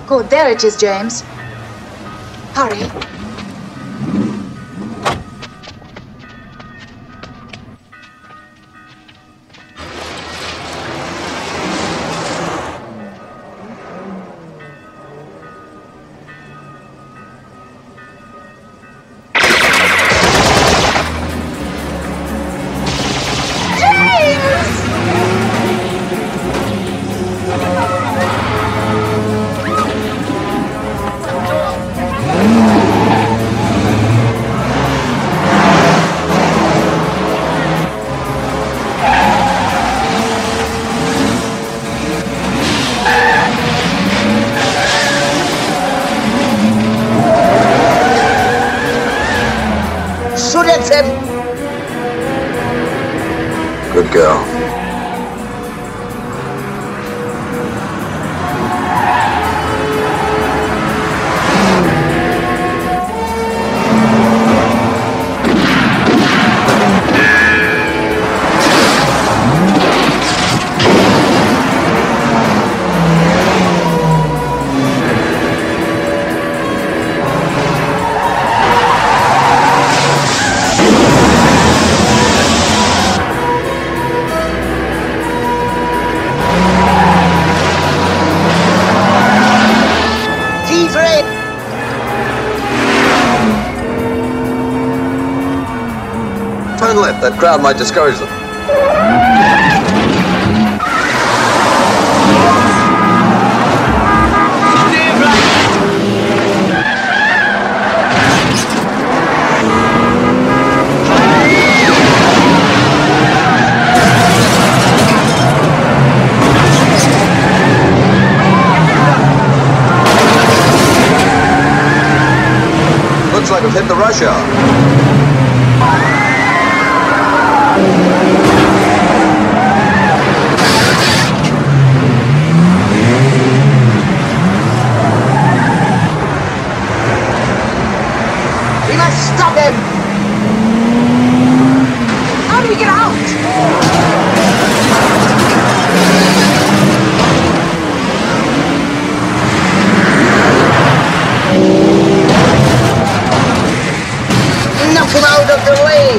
Good, there it is, James. Hurry. Good girl. Turn left, that crowd might discourage them. Looks like we've hit the rush hour. Stop him! How do we get out? Knock him out of the way!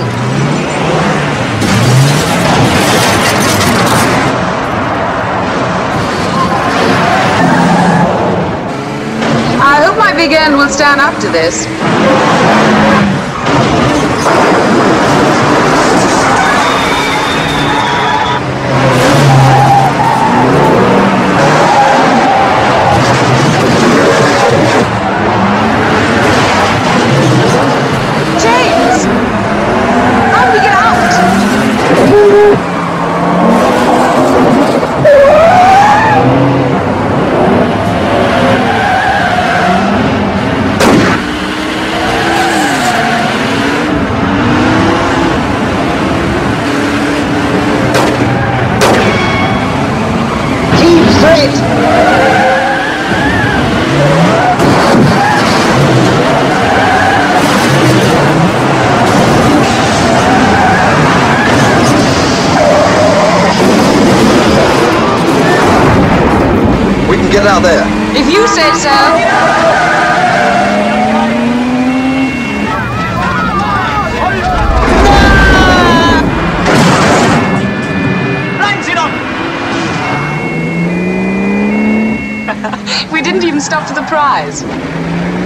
I hope my big end will stand up to this. Get out there. If you say so. We didn't even stop for the prize.